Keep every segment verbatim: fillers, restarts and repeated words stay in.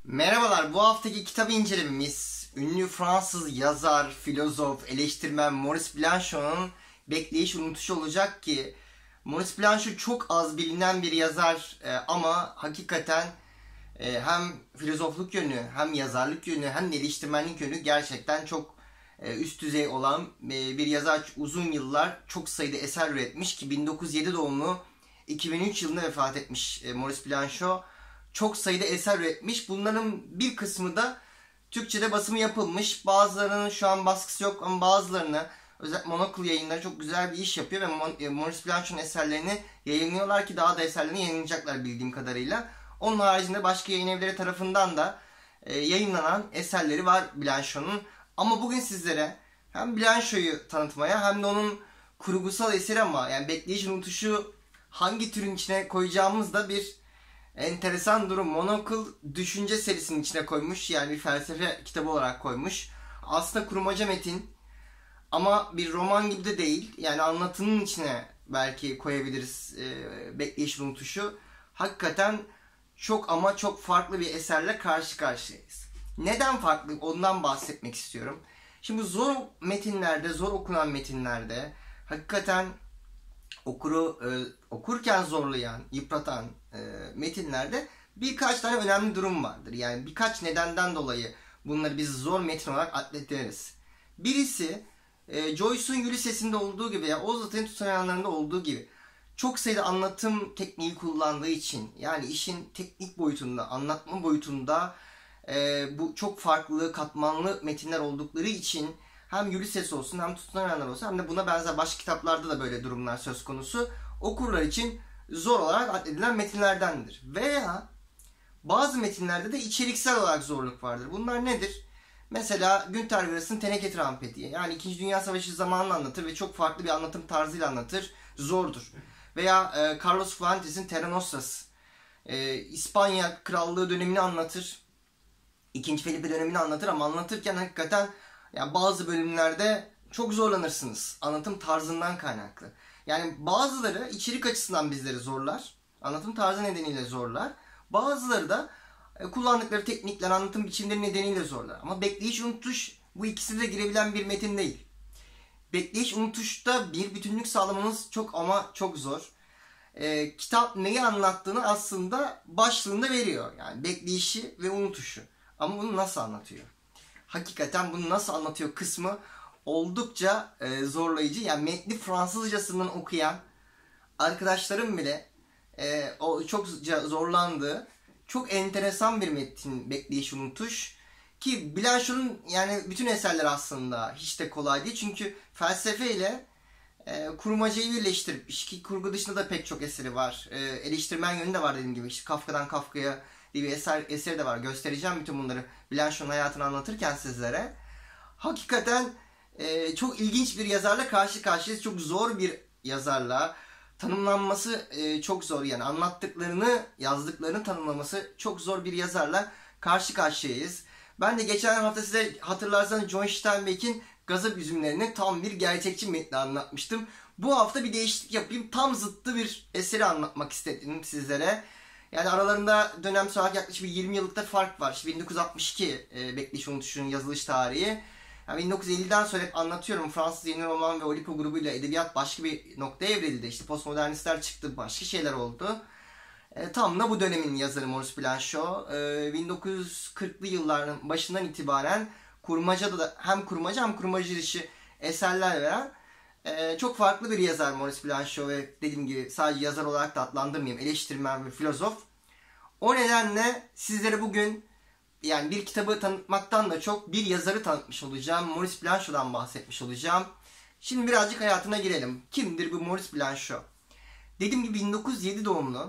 Merhabalar, bu haftaki kitap incelememiz ünlü Fransız yazar, filozof, eleştirmen Maurice Blanchot'un Bekleyiş Unutuşu olacak ki Maurice Blanchot çok az bilinen bir yazar e, ama hakikaten e, hem filozofluk yönü, hem yazarlık yönü, hem de eleştirmenlik yönü gerçekten çok e, üst düzey olan e, bir yazar. Uzun yıllar çok sayıda eser üretmiş ki bin dokuz yüz yedi doğumlu, iki bin üç yılında vefat etmiş e, Maurice Blanchot. Çok sayıda eser üretmiş. Bunların bir kısmı da Türkçe'de basımı yapılmış. Bazılarının şu an baskısı yok ama bazılarını özellikle Monocle yayınları çok güzel bir iş yapıyor ve Maurice Blanchot'un eserlerini yayınlıyorlar ki daha da eserlerini yayınlayacaklar bildiğim kadarıyla. Onun haricinde başka yayın evleri tarafından da e, yayınlanan eserleri var Blanchot'un. Ama bugün sizlere hem Blanchot'u tanıtmaya hem de onun kurgusal eseri ama yani Bekleyiş Unutuşu hangi türün içine koyacağımız da bir enteresan durum. Monocle düşünce serisinin içine koymuş. Yani bir felsefe kitabı olarak koymuş. Aslında kurmaca metin ama bir roman gibi de değil. Yani anlatının içine belki koyabiliriz e, Bekleyiş Unutuşu. Hakikaten çok ama çok farklı bir eserle karşı karşıyayız. Neden farklı? Ondan bahsetmek istiyorum. Şimdi zor metinlerde, zor okunan metinlerde hakikaten okuru e, okurken zorlayan, yıpratan e, metinlerde birkaç tane önemli durum vardır. Yani birkaç nedenden dolayı bunları biz zor metin olarak adlederiz. Birisi e, Joyce'un Ulysses'inde olduğu gibi ya Ozat'ın Tutsayanlarında olduğu gibi çok sayıda anlatım tekniği kullandığı için, yani işin teknik boyutunda, anlatma boyutunda e, bu çok farklı, katmanlı metinler oldukları için hem Ulysses olsun hem Tutunayanlar olsun hem de buna benzer başka kitaplarda da böyle durumlar söz konusu. Okurlar için zor olarak addedilen metinlerdendir. Veya bazı metinlerde de içeriksel olarak zorluk vardır. Bunlar nedir? Mesela Günter Grass'ın Teneke Trampeti. Yani İkinci Dünya Savaşı zamanını anlatır ve çok farklı bir anlatım tarzıyla anlatır. Zordur. Veya e, Carlos Fuentes'in Terra Nostras. E, İspanya Krallığı dönemini anlatır. İkinci Felipe dönemini anlatır ama anlatırken hakikaten yani bazı bölümlerde çok zorlanırsınız. Anlatım tarzından kaynaklı. Yani bazıları içerik açısından bizleri zorlar. Anlatım tarzı nedeniyle zorlar. Bazıları da kullandıkları teknikler, anlatım biçimleri nedeniyle zorlar. Ama Bekleyiş Unutuş bu ikisi de girebilen bir metin değil. Bekleyiş Unutuş'ta bir bütünlük sağlamanız çok ama çok zor. Ee, kitap neyi anlattığını aslında başlığında veriyor. Yani bekleyişi ve unutuşu. Ama bunu nasıl anlatıyor? Hakikaten bunu nasıl anlatıyor kısmı oldukça e, zorlayıcı. Yani metni Fransızcasından okuyan arkadaşlarım bile e, o çok zorlandığı çok enteresan bir metin Bekleyiş Unutuş. Ki Blanchot'un yani bütün eserler aslında hiç de kolay değil. Çünkü felsefe ile e, kurmacayı birleştirmiş ki kurgu dışında da pek çok eseri var. E, eleştirmen yönü de var dediğim gibi. İşte Kafka'dan Kafka'ya diye bir eser, eseri de var. Göstereceğim bütün bunları Blanchot'un hayatını anlatırken sizlere. Hakikaten e, çok ilginç bir yazarla karşı karşıyayız. Çok zor bir yazarla. Tanımlanması e, çok zor. Yani anlattıklarını, yazdıklarını tanımlaması çok zor bir yazarla karşı karşıyayız. Ben de geçen hafta size hatırlarsanız John Steinbeck'in Gazap Üzümlerini tam bir gerçekçi metni anlatmıştım. Bu hafta bir değişiklik yapayım. Tam zıttı bir eseri anlatmak istedim sizlere. Yani aralarında dönemsel olarak yaklaşık bir yirmi yıllık da fark var. İşte bin dokuz yüz altmış iki e, Bekleyiş Unutuşu'nun yazılış tarihi. Yani bin dokuz yüz elliden sonra hep anlatıyorum. Fransız yeni roman ve Olipo grubuyla edebiyat başka bir noktaya evrildi. İşte postmodernistler çıktı, başka şeyler oldu. E, tam da bu dönemin yazarı Maurice Blanchot. E, bin dokuz yüz kırklı yılların başından itibaren kurmacada da hem kurmaca hem kurmacı dışı eserler veren e, çok farklı bir yazar Maurice Blanchot ve dediğim gibi sadece yazar olarak da adlandırmayayım. Eleştirmen ve filozof. O nedenle sizlere bugün yani bir kitabı tanıtmaktan da çok bir yazarı tanıtmış olacağım. Maurice Blanchot'dan bahsetmiş olacağım. Şimdi birazcık hayatına girelim. Kimdir bu Maurice Blanchot? Dediğim gibi bin dokuz yüz yedi doğumlu.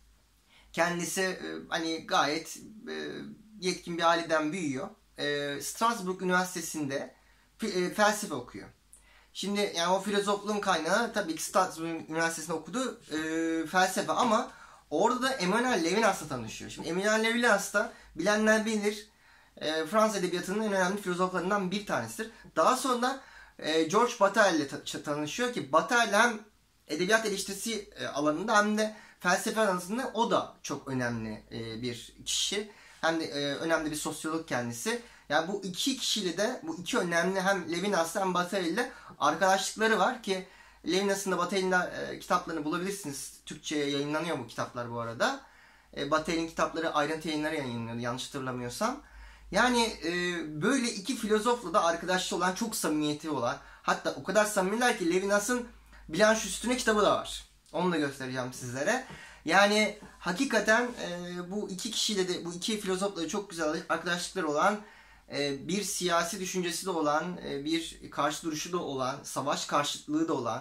Kendisi e, hani gayet e, yetkin bir aileden büyüyor. E, Strasbourg Üniversitesi'nde e, felsefe okuyor. Şimdi yani o filozofluğun kaynağı tabii ki Strasbourg Üniversitesi'nde okudu e, felsefe ama orada da Emmanuel Levinas'la tanışıyor. Şimdi Emmanuel Levinas da bilenler bilir e, Fransız edebiyatının en önemli filozoflarından bir tanesidir. Daha sonra e, George Bataille ile tanışıyor ki Bataille hem edebiyat eleştirisi e, alanında hem de felsefe alanında o da çok önemli e, bir kişi. hem de e, önemli bir sosyolog kendisi. Yani bu iki kişiyle de, bu iki önemli, hem Levinas'la hem Bataille ile arkadaşlıkları var ki Levinas'ın da Bataille'in e, kitaplarını bulabilirsiniz. Türkçe'ye yayınlanıyor bu kitaplar bu arada. E, Bataille'in kitapları ayrıntı yayınları yayınlanıyor yanlış hatırlamıyorsam. Yani e, böyle iki filozofla da arkadaşlı olan, çok samimiyeti olan, hatta o kadar samimiler ki Levinas'ın Blanche üstüne kitabı da var. Onu da göstereceğim sizlere. Yani hakikaten e, bu iki kişiyle de, bu iki filozofla da çok güzel arkadaşlıkları olan, e, bir siyasi düşüncesi de olan, e, bir karşı duruşu da olan, savaş karşıtlığı da olan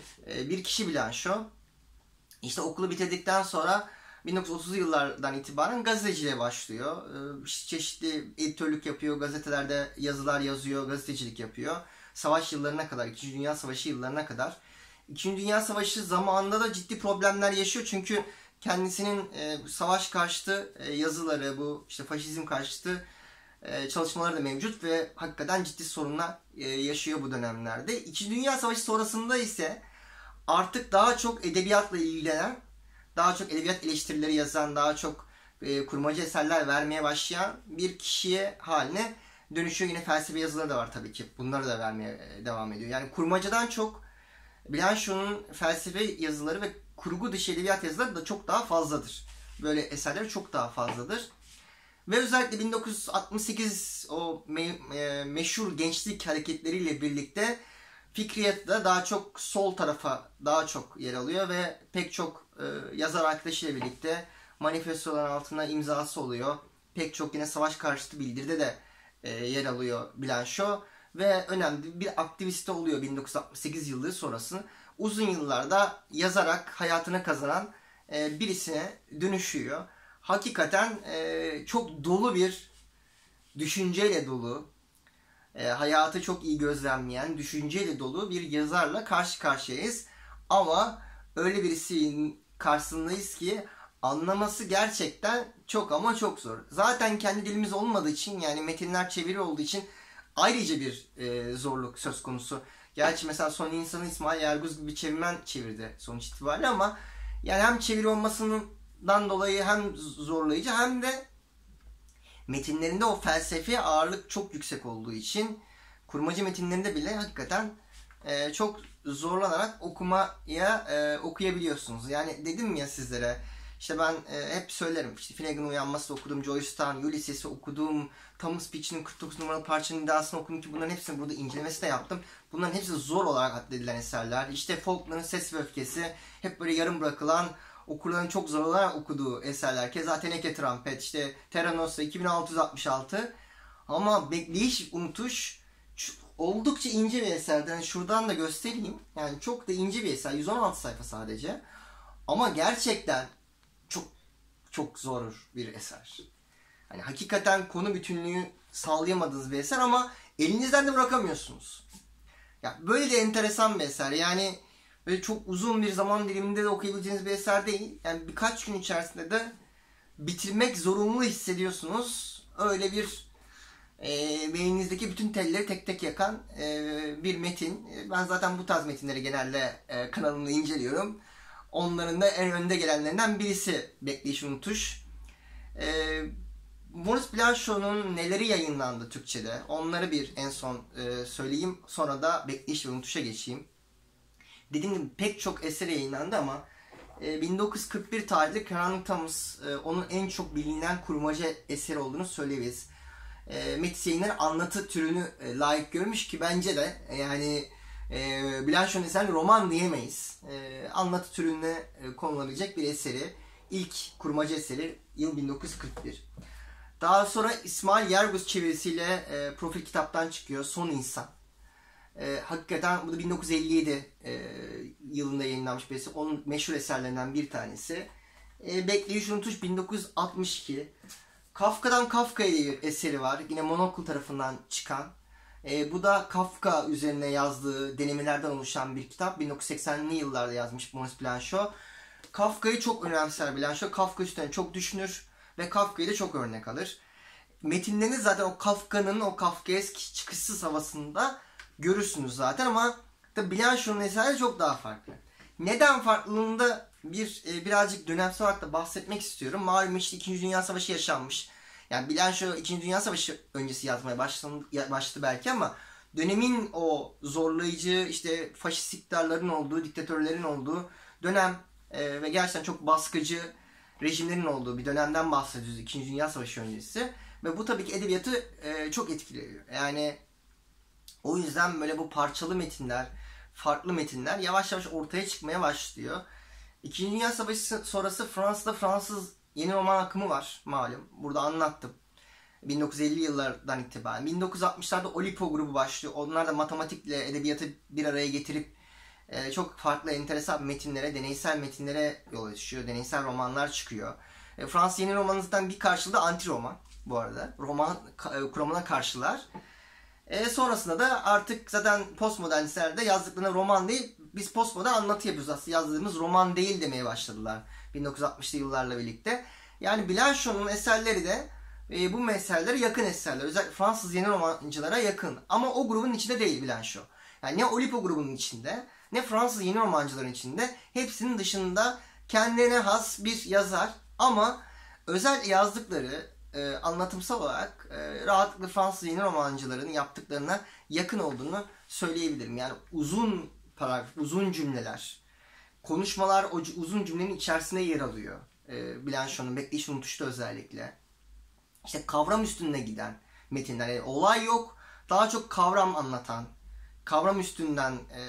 e, bir kişi Blanchot. İşte okulu bitirdikten sonra bin dokuz yüz otuzlu yıllardan itibaren gazeteciliğe başlıyor. E, çeşitli editörlük yapıyor, gazetelerde yazılar yazıyor, gazetecilik yapıyor. Savaş yıllarına kadar, İkinci Dünya Savaşı yıllarına kadar. İkinci Dünya Savaşı zamanında da ciddi problemler yaşıyor çünkü kendisinin e, savaş karşıtı e, yazıları, bu işte faşizm karşıtı e, çalışmaları da mevcut ve hakikaten ciddi sorunlar e, yaşıyor bu dönemlerde. İkinci Dünya Savaşı sonrasında ise artık daha çok edebiyatla ilgilenen, daha çok edebiyat eleştirileri yazan, daha çok e, kurmaca eserler vermeye başlayan bir kişiye haline dönüşüyor. Yine felsefe yazıları da var tabii ki. Bunları da vermeye devam ediyor. Yani kurmacadan çok Blanchot'un felsefe yazıları ve kurgu dışı edebiyat yazıları da çok daha fazladır. Böyle eserleri çok daha fazladır. Ve özellikle bin dokuz yüz altmış sekiz o me- e, meşhur gençlik hareketleriyle birlikte fikriyatı daha çok sol tarafa daha çok yer alıyor ve pek çok e, yazar arkadaşıyla birlikte manifestoların altına imzası oluyor. Pek çok yine savaş karşıtı bildiride de e, yer alıyor Blanchot ve önemli bir aktivist oluyor bin dokuz yüz altmış sekiz yılı sonrası. Uzun yıllarda yazarak hayatını kazanan e, birisine dönüşüyor. Hakikaten e, çok dolu bir düşünceyle dolu, e, hayatı çok iyi gözlemleyen, düşünceyle dolu bir yazarla karşı karşıyayız. Ama öyle birisinin karşısındayız ki anlaması gerçekten çok ama çok zor. Zaten kendi dilimiz olmadığı için, yani metinler çeviri olduğu için ayrıca bir e, zorluk söz konusu. Gerçi mesela Son İnsan'ı İsmail Yerguz gibi bir çevirmen çevirdi sonuç itibariyle ama yani hem çeviri olmasından dolayı hem zorlayıcı hem de metinlerinde o felsefi ağırlık çok yüksek olduğu için kurmaca metinlerinde bile hakikaten e, çok zorlanarak okumaya e, okuyabiliyorsunuz. Yani dedim ya sizlere, işte ben e, hep söylerim, işte Finnegan'ın Uyanması okudum, Joyce'tan Ulysses'i okudum, Thomas Pynchon'ın kırk dokuz numaralı parçanın iddiasını okudum ki bunların hepsini burada incelemesi de yaptım. Bunların hepsi zor olarak addedilen eserler. İşte Faulkner'ın Ses ve Öfkesi hep böyle yarım bırakılan, okurların çok zor olarak okuduğu eserler. Keza Teneke Trampet, işte Terra Nostra iki bin altı yüz altmış altı. Ama Bekleyiş Unutuş oldukça ince bir eserden. Yani şuradan da göstereyim. Yani çok da ince bir eser. yüz on altı sayfa sadece. Ama gerçekten çok çok zor bir eser. Hani hakikaten konu bütünlüğü sağlayamadığınız bir eser ama elinizden de bırakamıyorsunuz. Ya böyle de enteresan bir eser. Yani böyle çok uzun bir zaman diliminde de okuyabileceğiniz bir eser değil. Yani birkaç gün içerisinde de bitirmek zorunlu hissediyorsunuz. Öyle bir e, beyninizdeki bütün telleri tek tek yakan e, bir metin. Ben zaten bu tarz metinleri genelde e, kanalımda inceliyorum. Onların da en önde gelenlerinden birisi Bekleyiş Unutuş. E, Maurice Blanchot'un neleri yayınlandı Türkçe'de? Onları bir en son e, söyleyeyim. Sonra da Bekleyiş ve Unutuş'a geçeyim. Dediğim gibi pek çok eser yayınlandı ama e, bin dokuz yüz kırk bir tarihli Karanlık Thomas e, onun en çok bilinen kurmaca eseri olduğunu söyleyebiliriz. E, Metis Yayınları anlatı türünü e, layık görmüş ki bence de e, yani e, Blanchot'un eserini roman diyemeyiz. E, anlatı türüne e, konulabilecek bir eseri. İlk kurmaca eseri yıl bin dokuz yüz kırk bir. Daha sonra İsmail Yerguz çevirisiyle e, profil kitaptan çıkıyor. Son İnsan. E, hakikaten bu da bin dokuz yüz elli yedi e, yılında yayınlanmış bir eser. Onun meşhur eserlerinden bir tanesi. E, Bekleyiş Unutuş bin dokuz yüz altmış iki. Kafka'dan Kafka'ya diye bir eseri var. Yine Monokul tarafından çıkan. E, bu da Kafka üzerine yazdığı denemelerden oluşan bir kitap. bin dokuz yüz seksenli yıllarda yazmış Maurice Blanchot. Kafka'yı çok önemser Blanchot. Kafka üstüne çok düşünür ve Kafka'yı da çok örnek alır. Metinlerini zaten o Kafka'nın o Kafkaesk çıkışsız havasında görürsünüz zaten ama tabi Blanchot'un eseri çok daha farklı. Neden farklılığında bir e, birazcık dönemsel olarak da bahsetmek istiyorum. Malum işte İkinci Dünya Savaşı yaşanmış. Yani Blanchot İkinci Dünya Savaşı öncesi yazmaya başladı, başladı belki ama dönemin o zorlayıcı işte faşist iktidarların olduğu, diktatörlerin olduğu dönem e, ve gerçekten çok baskıcı rejimlerin olduğu bir dönemden bahsediyoruz İkinci Dünya Savaşı öncesi. Ve bu tabii ki edebiyatı e, çok etkiliyor. Yani o yüzden böyle bu parçalı metinler, farklı metinler yavaş yavaş ortaya çıkmaya başlıyor. İkinci Dünya Savaşı sonrası Fransa'da Fransız yeni roman akımı var malum. Burada anlattım. bin dokuz yüz elli yıllardan itibaren. bin dokuz yüz altmışlarda Oulipo grubu başlıyor. Onlar da matematikle edebiyatı bir araya getirip e, çok farklı enteresan metinlere, deneysel metinlere yol açıyor. Deneysel romanlar çıkıyor. E, Fransız yeni romanından bir karşılığı da anti roman bu arada. Roman e, kuramına karşılar. E, sonrasında da artık zaten postmodernistlerde yazdıklarına roman değil, biz postmodern anlatı yapıyoruz aslında. Yazdığımız roman değil demeye başladılar bin dokuz yüz altmışlı yıllarla birlikte. Yani Blanchot'un eserleri de e, bu eserlere yakın eserler. Özellikle Fransız yeni romancılara yakın. Ama o grubun içinde değil Blanchot. Yani ne Oulipo grubunun içinde, ne Fransız yeni romancıların içinde. Hepsinin dışında kendine has bir yazar. Ama özel yazdıkları e, anlatımsal olarak e, rahatlıkla Fransız yeni romancıların yaptıklarına yakın olduğunu söyleyebilirim. Yani uzun paragraf, uzun cümleler, konuşmalar o uzun cümlenin içerisinde yer alıyor. E, Blanchot'un Bekleyiş Unutuş'ta özellikle. İşte kavram üstüne giden metinler. Yani olay yok, daha çok kavram anlatan, kavram üstünden e,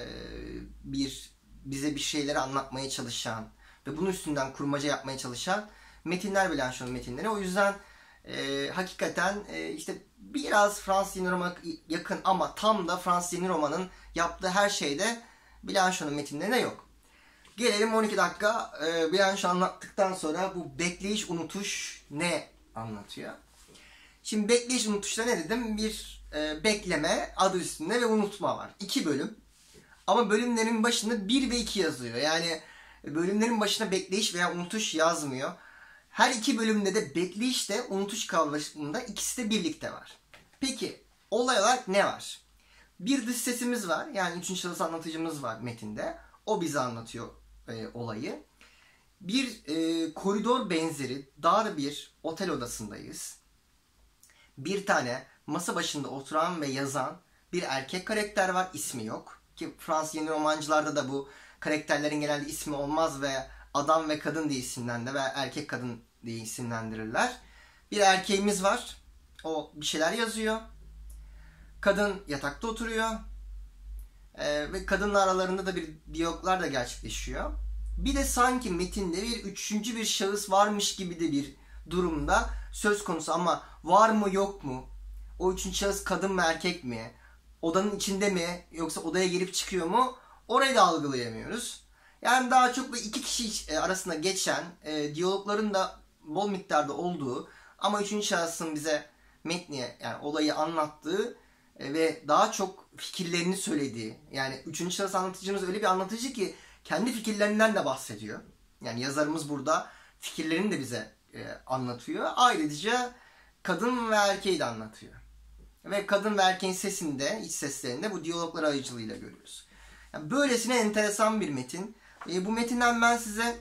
bir bize bir şeyleri anlatmaya çalışan ve bunun üstünden kurmaca yapmaya çalışan metinler Blanchot'un metinleri. O yüzden e, hakikaten e, işte biraz Fransız yeni romana yakın ama tam da Fransız yeni romanın yaptığı her şeyde Blanchot'un metinlerine yok. Gelelim on iki dakika e, Blanchot anlattıktan sonra bu bekleyiş unutuş ne anlatıyor? Şimdi bekleyiş unutuşta ne dedim? Bir e, bekleme adı üstünde ve unutma var. İki bölüm. Ama bölümlerin başında bir ve iki yazıyor. Yani bölümlerin başına bekleyiş veya unutuş yazmıyor. Her iki bölümde de bekleyiş de unutuş kavramında ikisi de birlikte var. Peki olay olarak ne var? Bir dış sesimiz var. Yani üçüncü şahıs anlatıcımız var metinde. O bize anlatıyor e, olayı. Bir e, koridor benzeri dar bir otel odasındayız. Bir tane masa başında oturan ve yazan bir erkek karakter var. İsmi yok. Ki Fransız yeni romancılarda da bu karakterlerin genelde ismi olmaz ve adam ve kadın diye isimlendirir ve erkek kadın diye isimlendirirler. Bir erkeğimiz var. O bir şeyler yazıyor. Kadın yatakta oturuyor. Ee, ve kadınla aralarında da bir diyaloglar da gerçekleşiyor. Bir de sanki metinde bir üçüncü bir şahıs varmış gibi de bir durumda söz konusu ama var mı yok mu? O üçüncü şahıs kadın mı erkek mi? Odanın içinde mi? Yoksa odaya girip çıkıyor mu? Orayı da algılayamıyoruz. Yani daha çok iki kişi arasında geçen e, diyalogların da bol miktarda olduğu ama üçüncü şahsın bize metni yani olayı anlattığı e, ve daha çok fikirlerini söylediği. Yani üçüncü şahıs anlatıcımız öyle bir anlatıcı ki kendi fikirlerinden de bahsediyor. Yani yazarımız burada fikirlerini de bize e, anlatıyor. Ayrıca kadın ve erkeği de anlatıyor. Ve kadın ve erkeğin sesinde, iç seslerinde bu diyaloglar aracılığıyla görüyoruz. Yani böylesine enteresan bir metin. E, bu metinden ben size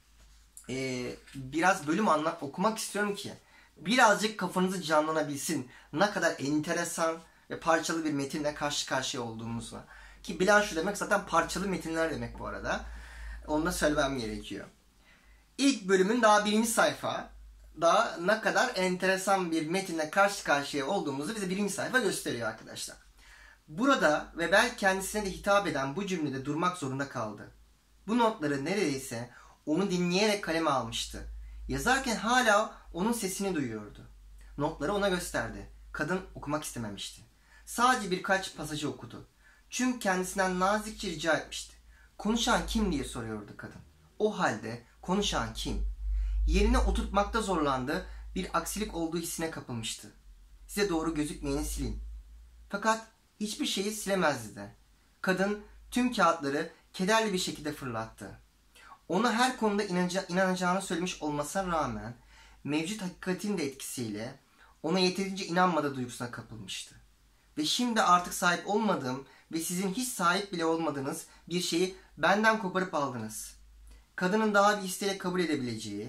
e, biraz bölüm anlat okumak istiyorum ki birazcık kafanızı canlanabilsin. Ne kadar enteresan ve parçalı bir metinle karşı karşıya olduğumuzla. Ki Blanchot demek zaten parçalı metinler demek bu arada. Onu da söylemem gerekiyor. İlk bölümün daha birinci sayfa daha ne kadar enteresan bir metinle karşı karşıya olduğumuzu bize birinci sayfa gösteriyor arkadaşlar. Burada ve belki kendisine de hitap eden bu cümlede durmak zorunda kaldı. Bu notları neredeyse onu dinleyerek kaleme almıştı. Yazarken hala onun sesini duyuyordu. Notları ona gösterdi. Kadın okumak istememişti. Sadece birkaç pasajı okudu. Çünkü kendisinden nazikçe rica etmişti. Konuşan kim diye soruyordu kadın. O halde konuşan kim? Yerine oturtmakta zorlandı, bir aksilik olduğu hissine kapılmıştı. Size doğru gözükmeyeni silin. Fakat hiçbir şeyi silemezdi de. Kadın tüm kağıtları kederli bir şekilde fırlattı. Ona her konuda inanaca- inanacağını söylemiş olmasına rağmen mevcut hakikatin de etkisiyle ona yeterince inanmadığı duygusuna kapılmıştı. Ve şimdi artık sahip olmadığım ve sizin hiç sahip bile olmadığınız bir şeyi benden koparıp aldınız. Kadının daha bir isteğiyle kabul edebileceği,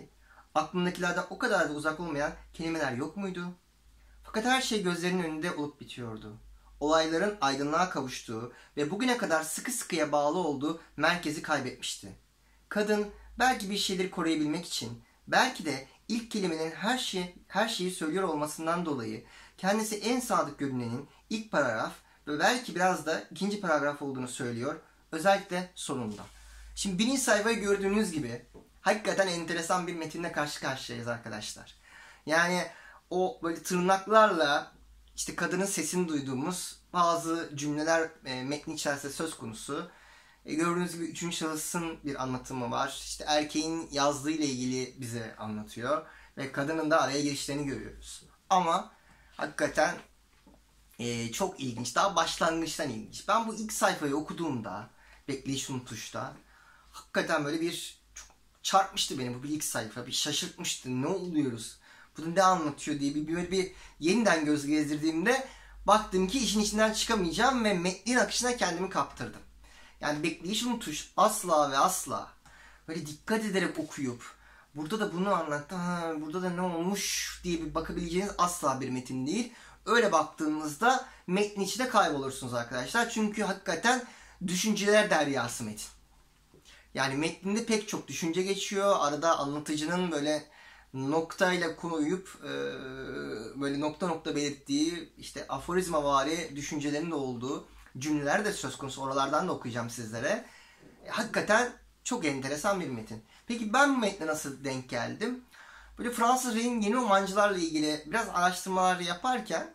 Aklındakilerden o kadar da uzak olmayan kelimeler yok muydu? Fakat her şey gözlerinin önünde olup bitiyordu. Olayların aydınlığa kavuştuğu ve bugüne kadar sıkı sıkıya bağlı olduğu merkezi kaybetmişti. Kadın belki bir şeyleri koruyabilmek için, belki de ilk kelimenin her şey her şeyi söylüyor olmasından dolayı kendisi en sadık görünenin ilk paragraf ve belki biraz da ikinci paragraf olduğunu söylüyor. Özellikle sonunda. Şimdi birinci sayfayı gördüğünüz gibi hakikaten enteresan bir metinle karşı karşıyayız arkadaşlar. Yani o böyle tırnaklarla işte kadının sesini duyduğumuz bazı cümleler e, metnin içerisinde söz konusu. E, gördüğünüz gibi üçüncü şahısın bir anlatımı var. İşte erkeğin yazdığı ile ilgili bize anlatıyor. Ve kadının da araya girişlerini görüyoruz. Ama hakikaten e, çok ilginç. Daha başlangıçtan ilginç. Ben bu ilk sayfayı okuduğumda, Bekleyiş Unutuş'ta, hakikaten böyle bir çok çarpmıştı beni bu bir ilk sayfa. Bir şaşırtmıştı. Ne oluyoruz? Bu ne anlatıyor diye bir böyle bir yeniden göz gezdirdiğimde baktım ki işin içinden çıkamayacağım ve metnin akışına kendimi kaptırdım. Yani Bekleyiş Unutuş asla ve asla böyle dikkat ederek okuyup burada da bunu anlattı, ha, burada da ne olmuş diye bir bakabileceğiniz asla bir metin değil. Öyle baktığınızda metnin içinde kaybolursunuz arkadaşlar. Çünkü hakikaten düşünceler deryası metin. Yani metninde pek çok düşünce geçiyor. Arada anlatıcının böyle noktayla koyup e, böyle nokta nokta belirttiği işte aforizmavari düşüncelerin de olduğu cümleler de söz konusu. Oralardan da okuyacağım sizlere. E, hakikaten çok enteresan bir metin. Peki ben bu metne nasıl denk geldim? Böyle Fransız Rehin yeni romancılarla ilgili biraz araştırmalar yaparken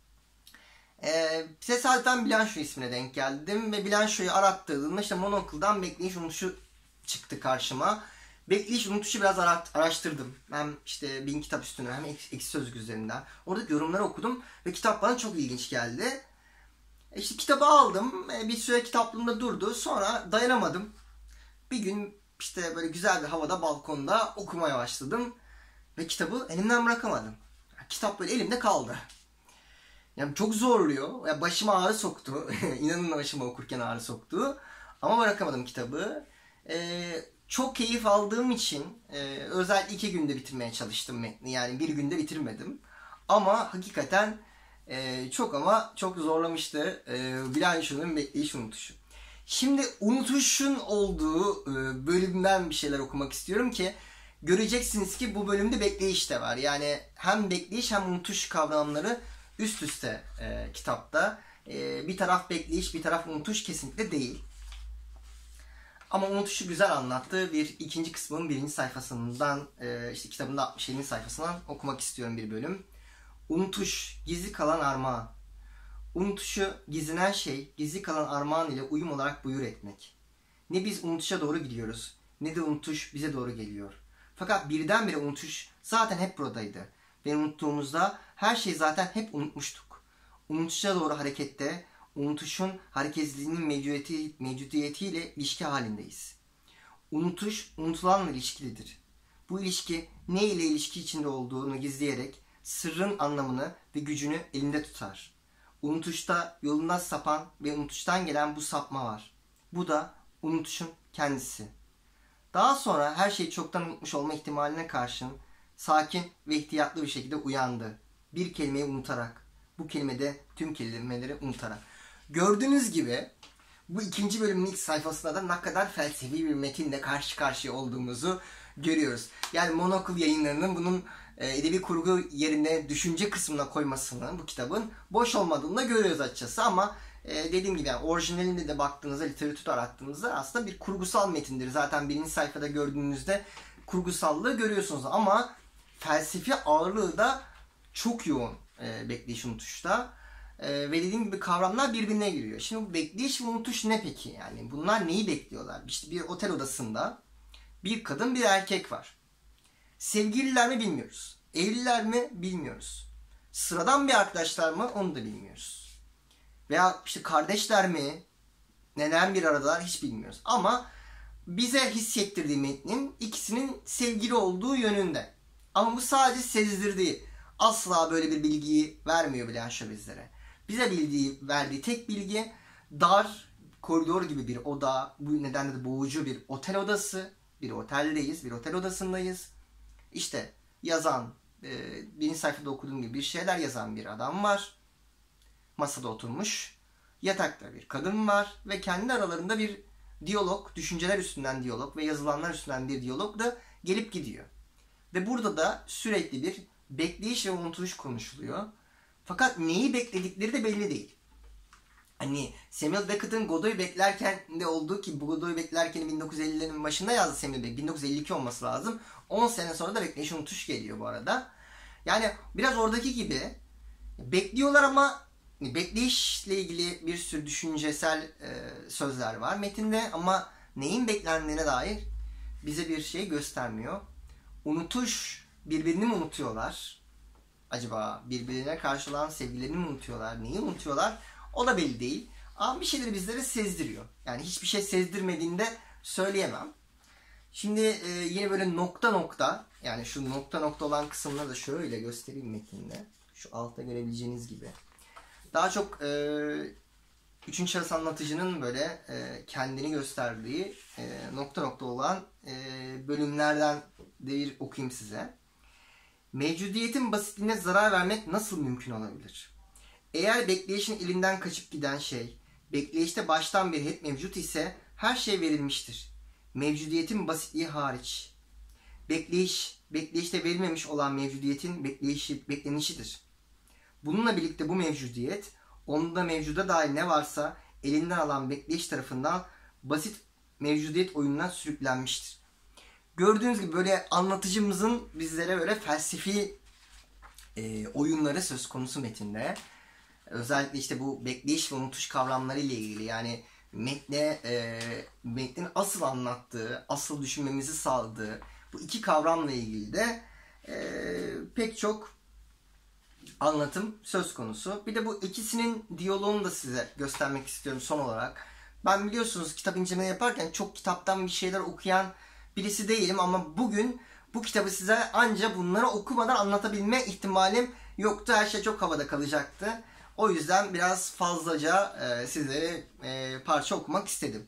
e, tesadüfen Blanchot ismine denk geldim ve Blanchot'u arattırdığımda işte Monocle'dan Bekleyiş Unutuşu çıktı karşıma. Bekleyiş Unutuşu biraz araştırdım. Hem işte bin kitap üstüne hem Ekşi Sözlük üzerinden. Orada yorumları okudum ve kitap bana çok ilginç geldi. E işte kitabı aldım. Bir süre kitaplığımda durdu. Sonra dayanamadım. Bir gün işte böyle güzel bir havada balkonda okumaya başladım. Ve kitabı elimden bırakamadım. Kitap böyle elimde kaldı. Yani çok zorluyor. Yani başıma ağrı soktu. İnanın başıma okurken ağrı soktu. Ama bırakamadım kitabı. Eee Çok keyif aldığım için e, özellikle iki günde bitirmeye çalıştım metni. Yani bir günde bitirmedim. Ama hakikaten e, çok ama çok zorlamıştı e, Blanchot'un Bekleyiş Unutuşu. Şimdi unutuşun olduğu e, bölümden bir şeyler okumak istiyorum ki göreceksiniz ki bu bölümde bekleyiş de var. Yani hem bekleyiş hem unutuş kavramları üst üste e, kitapta. E, bir taraf bekleyiş, bir taraf unutuş kesinlikle değil. Ama unutuşu güzel anlattığı bir ikinci kısmının birinci sayfasından e, işte kitabın da altmış yedinci sayfasından okumak istiyorum bir bölüm. Unutuş, gizli kalan armağan. Unutuşu gizlenen şey, gizli kalan armağan ile uyum olarak buyur etmek. Ne biz unutuşa doğru gidiyoruz, ne de unutuş bize doğru geliyor. Fakat birdenbire unutuş zaten hep buradaydı. Ve unuttuğumuzda her şeyi zaten hep unutmuştuk. Unutuşa doğru harekette, unutuşun hareketsizliğinin mevcudiyeti, mevcudiyetiyle ilişki halindeyiz. Unutuş, unutulanla ilişkilidir. Bu ilişki ne ile ilişki içinde olduğunu gizleyerek sırrın anlamını ve gücünü elinde tutar. Unutuşta yolundan sapan ve unutuştan gelen bu sapma var. Bu da unutuşun kendisi. Daha sonra her şeyi çoktan unutmuş olma ihtimaline karşın sakin ve ihtiyatlı bir şekilde uyandı. Bir kelimeyi unutarak, bu kelimede tüm kelimeleri unutarak. Gördüğünüz gibi bu ikinci bölümün ilk sayfasında da ne kadar felsefi bir metinle karşı karşıya olduğumuzu görüyoruz. Yani Monocle yayınlarının bunun edebi kurgu yerine düşünce kısmına koymasını bu kitabın boş olmadığını da görüyoruz açıkçası ama dediğim gibi yani orijinalinde de baktığınızda, literatür arattığınızda aslında bir kurgusal metindir. Zaten birinci sayfada gördüğünüzde kurgusallığı görüyorsunuz ama felsefi ağırlığı da çok yoğun e, Bekleyiş Unutuş'ta. E, ve dediğim gibi kavramlar birbirine giriyor. Şimdi bu bekleyiş ve unutuş ne peki? Yani bunlar neyi bekliyorlar? İşte bir otel odasında bir kadın bir erkek var. Sevgililer mi bilmiyoruz. Evliler mi bilmiyoruz. Sıradan bir arkadaşlar mı onu da bilmiyoruz. Veya işte kardeşler mi? Neden bir aradalar hiç bilmiyoruz. Ama bize hissettirdiği metnin ikisinin sevgili olduğu yönünde. Ama bu sadece sezdirdiği. Asla böyle bir bilgiyi vermiyor Blanchot bizlere. Bize bildiği, verdiği tek bilgi dar, koridor gibi bir oda. Bu nedenle de boğucu bir otel odası. Bir oteldeyiz, bir otel odasındayız. İşte yazan, e, birinci sayfada okuduğum gibi bir şeyler yazan bir adam var. Masada oturmuş. Yatakta bir kadın var ve kendi aralarında bir diyalog, düşünceler üstünden diyalog ve yazılanlar üstünden bir diyalog da gelip gidiyor. Ve burada da sürekli bir bekleyiş ve unutuluş konuşuluyor. Fakat neyi bekledikleri de belli değil. Hani Samuel Beckett'in Godot'u beklerken de olduğu ki bu Godot'u beklerken bin dokuz yüz ellilerin başında yazdı Samuel Beckett. bin dokuz yüz elli iki olması lazım. on sene sonra da bekleyiş unutuş geliyor bu arada. Yani biraz oradaki gibi bekliyorlar ama bekleyişle ilgili bir sürü düşüncesel e, sözler var metinde ama neyin beklendiğine dair bize bir şey göstermiyor. Unutuş, birbirini mi unutuyorlar? Acaba birbirine karşı olan sevgilerini mi unutuyorlar? Neyi unutuyorlar? O da belli değil. Ama bir şeyleri bizlere sezdiriyor. Yani hiçbir şey sezdirmediğinde söyleyemem. Şimdi e, yine böyle nokta nokta, yani şu nokta nokta olan kısımları da şöyle göstereyim metninde. Şu altta görebileceğiniz gibi. Daha çok e, üçüncü şahıs anlatıcının böyle e, kendini gösterdiği e, nokta nokta olan e, bölümlerden de bir okuyayım size. Mevcudiyetin basitliğine zarar vermek nasıl mümkün olabilir? Eğer bekleyişin elinden kaçıp giden şey, bekleyişte baştan beri hep mevcut ise her şey verilmiştir. Mevcudiyetin basitliği hariç. Bekleyiş, bekleyişte verilmemiş olan mevcudiyetin bekleyişi, beklenişidir. Bununla birlikte bu mevcudiyet, onda mevcuda dair ne varsa elinden alan bekleyiş tarafından basit mevcudiyet oyununa sürüklenmiştir. Gördüğünüz gibi böyle anlatıcımızın bizlere böyle felsefi e, oyunları söz konusu metinde. Özellikle işte bu bekleyiş ve unutuş kavramları ile ilgili, yani metne, e, metnin asıl anlattığı, asıl düşünmemizi sağladığı bu iki kavramla ilgili de e, pek çok anlatım söz konusu. Bir de bu ikisinin diyaloğunu da size göstermek istiyorum son olarak. Ben biliyorsunuz kitap inceleme yaparken çok kitaptan bir şeyler okuyan birisi değilim ama bugün bu kitabı size ancak bunları okumadan anlatabilme ihtimalim yoktu. Her şey çok havada kalacaktı. O yüzden biraz fazlaca e, sizlere e, parça okumak istedim.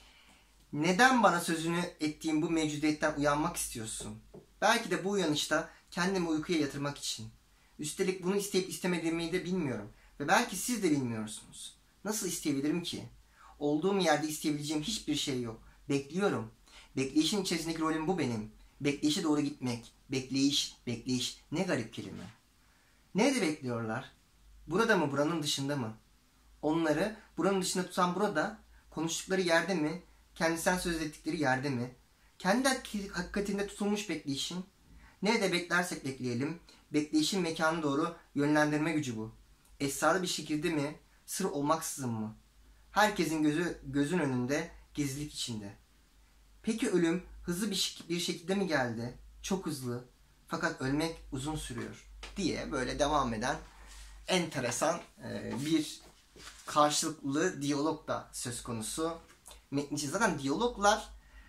Neden bana sözünü ettiğim bu mevcudiyetten uyanmak istiyorsun? Belki de bu uyanışta kendimi uykuya yatırmak için. Üstelik bunu isteyip istemediğimi de bilmiyorum. Ve belki siz de bilmiyorsunuz. Nasıl isteyebilirim ki? Olduğum yerde isteyebileceğim hiçbir şey yok. Bekliyorum. Bekleyişin içerisindeki rolüm bu benim. Bekleyişe doğru gitmek. Bekleyiş, bekleyiş. Ne garip kelime. Nerede bekliyorlar? Burada mı, buranın dışında mı? Onları buranın dışında tutan burada, konuştukları yerde mi, kendisinden söz ettikleri yerde mi? Kendi hakikatinde tutulmuş bekleyişin. Nerede beklersek bekleyelim, bekleyişin mekanı doğru yönlendirme gücü bu. Esrarlı bir şekilde mi, sır olmaksızın mı? Herkesin gözü gözün önünde, gizlilik içinde. Peki ölüm hızlı bir, bir şekilde mi geldi? Çok hızlı. Fakat ölmek uzun sürüyor diye böyle devam eden enteresan bir karşılıklı diyalog da söz konusu. Metnin zaten diyaloglar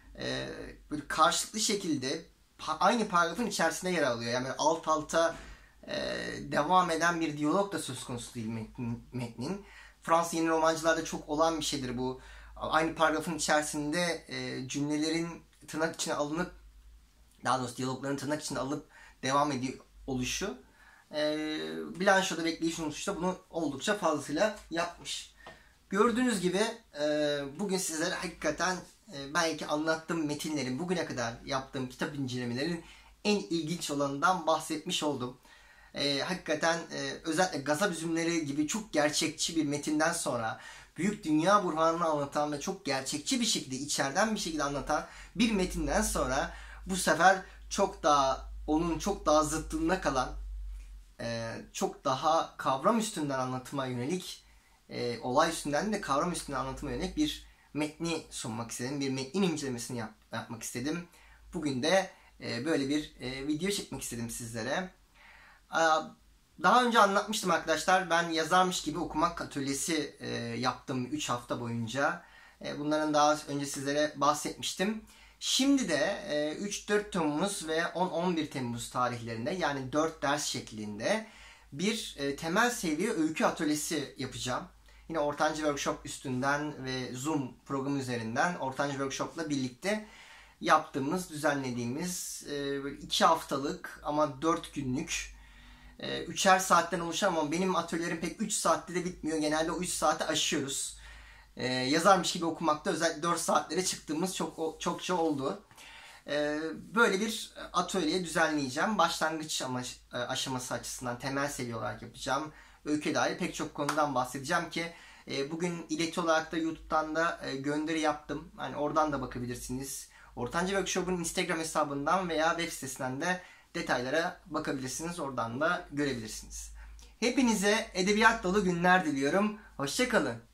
böyle karşılıklı şekilde aynı paragrafın içerisinde yer alıyor. Yani alt alta devam eden bir diyalog da söz konusu değil metnin. Fransız yeni romancılarda çok olan bir şeydir bu. Aynı paragrafın içerisinde cümlelerin tırnak içine alınıp, daha doğrusu diyalogların tırnak içine alıp devam ediyor oluşu. E, Blanchot'da bekleyiş unutuşta bunu oldukça fazlasıyla yapmış. Gördüğünüz gibi e, bugün sizlere hakikaten e, belki anlattığım metinlerin, bugüne kadar yaptığım kitap incelemelerinin en ilginç olanından bahsetmiş oldum. E, hakikaten e, özellikle Gazap Üzümleri gibi çok gerçekçi bir metinden sonra büyük dünya burhanını anlatan ve çok gerçekçi bir şekilde, içeriden bir şekilde anlatan bir metinden sonra bu sefer çok daha onun çok daha zıttında kalan, e, çok daha kavram üstünden anlatıma yönelik, e, olay üstünden de kavram üstünden anlatıma yönelik bir metni sunmak istedim. Bir metnin incelemesini yap, yapmak istedim. Bugün de e, böyle bir e, video çekmek istedim sizlere. E, daha önce anlatmıştım arkadaşlar. Ben yazarmış gibi okumak atölyesi e, yaptım üç hafta boyunca. E, bunların daha önce sizlere bahsetmiştim. Şimdi de e, üç dört Temmuz ve on on bir Temmuz tarihlerinde, yani dört ders şeklinde bir e, temel seviye öykü atölyesi yapacağım. Yine Ortancı Workshop üstünden ve Zoom programı üzerinden Ortancı Workshop'la birlikte yaptığımız, düzenlediğimiz e, iki haftalık ama dört günlük e, üçer saatten oluşan, ama benim atölyelerim pek üç saatte de bitmiyor. Genelde o üç saate aşıyoruz. E, yazarmış gibi okumakta özellikle dört saatlere çıktığımız çok çokça oldu. E, böyle bir atölye düzenleyeceğim. Başlangıç ama, aşaması açısından temel seviye olarak yapacağım. Öyküye dair pek çok konudan bahsedeceğim ki e, bugün ileti olarak da YouTube'dan da e, gönderi yaptım. Hani oradan da bakabilirsiniz. Ortanca Workshop'un Instagram hesabından veya web sitesinden de detaylara bakabilirsiniz. Oradan da görebilirsiniz. Hepinize edebiyat dolu günler diliyorum. Hoşça kalın.